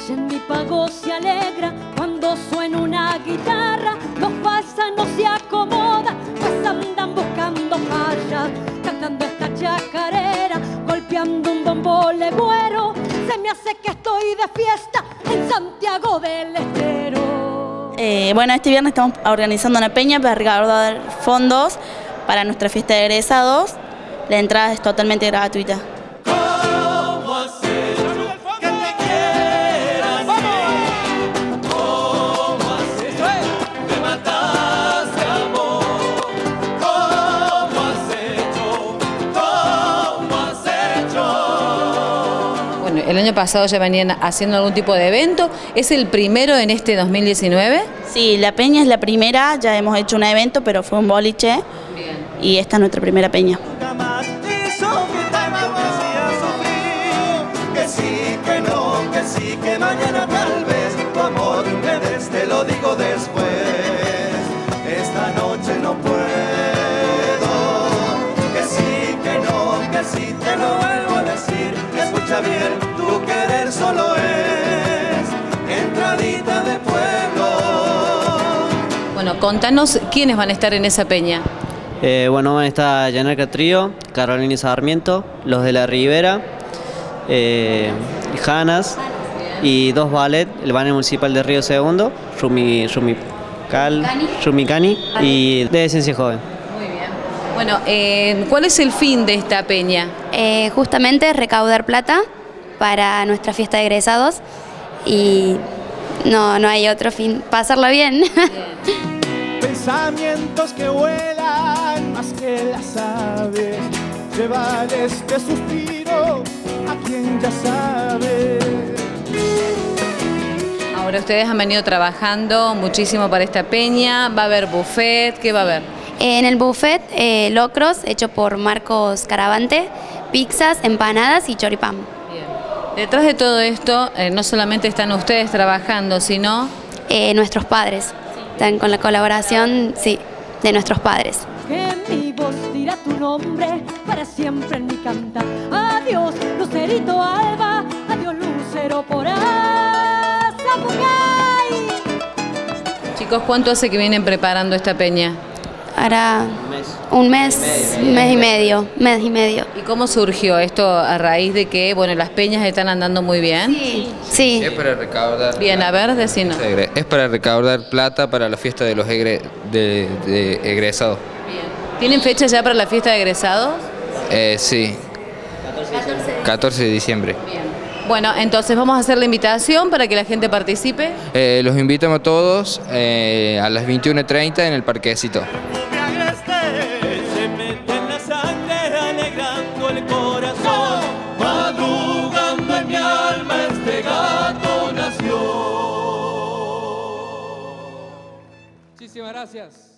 Y en mi pago se alegra cuando suena una guitarra. Los paisanos se acomodan, pues andan buscando fallas, cantando esta chacarera, golpeando un bombo legüero. Se me hace que estoy de fiesta en Santiago del Estero. Bueno, este viernes estamos organizando una peña para recaudar fondos para nuestra fiesta de egresados. La entrada es totalmente gratuita. Bueno, el año pasado ya venían haciendo algún tipo de evento. ¿Es el primero en este 2019? Sí, la peña es la primera, ya hemos hecho un evento, pero fue un boliche. Bien. Y esta es nuestra primera peña. Que sí, que mañana tal vez tu amor me des, te lo digo después. Esta noche no puedo. Que sí, te lo vuelvo a decir. Escucha bien, tu querer solo es entradita de pueblo. Bueno, contanos quiénes van a estar en esa peña. Bueno, van a estar Yanarca Trío, Carolina y Sarmiento, Los de la Ribera, Janas y dos ballet, el ballet municipal de Río Segundo, Rumicani y de Esencia Joven. Muy bien. Bueno, ¿cuál es el fin de esta peña? Justamente recaudar plata para nuestra fiesta de egresados y no hay otro fin, pasarlo bien. Pensamientos que vuelan más que las aves, llevar este suspiro a quien ya sabe. Ahora ustedes han venido trabajando muchísimo para esta peña. ¿Va a haber buffet? ¿Qué va a haber? En el buffet, locros hecho por Marcos Caravante, pizzas, empanadas y choripán. Bien. Detrás de todo esto, no solamente están ustedes trabajando, sino nuestros padres. Están con la colaboración, sí, de nuestros padres. Que mi voz dirá tu nombre para siempre en mi cantar. Adiós, Lucerito Alba, adiós, Lucero por Azapucay. Chicos, ¿cuánto hace que vienen preparando esta peña? Hará un mes y medio. ¿Y cómo surgió esto a raíz de que, bueno, las peñas están andando muy bien? Sí. Es para recaudar. Bien, a ver, decinos. Es para recaudar plata para la fiesta de los egresados. Bien. ¿Tienen fecha ya para la fiesta de egresados? Sí. 14 de diciembre. Bien. Bueno, entonces vamos a hacer la invitación para que la gente participe. Los invitamos a todos a las 21:30 en el parquecito. Se mete en la sangre alegrando el corazón, madrugando en mi alma este gato nació. Muchísimas gracias.